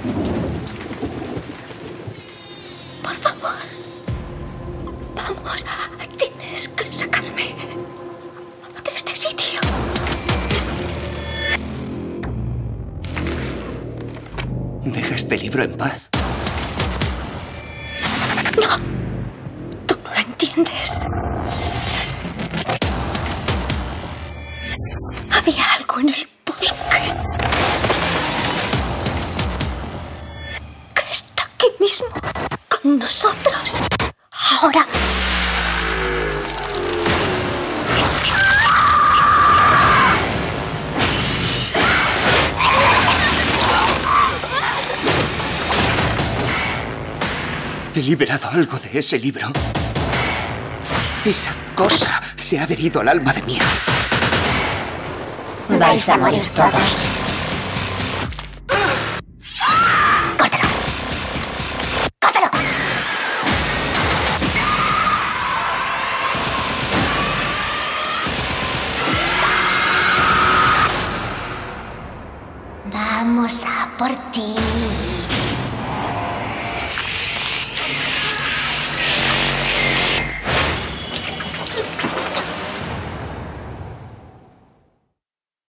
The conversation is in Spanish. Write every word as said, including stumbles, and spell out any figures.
Por favor. Vamos. Tienes que sacarme de este sitio. Deja este libro en paz. No. Tú no lo entiendes. Había algo en el bosque que está aquí mismo con nosotros. Ahora. He liberado algo de ese libro. Esa cosa se ha adherido al alma de Mia. Vais a morir todas. ¡Córtalo! ¡Córtalo! Vamos a por ti.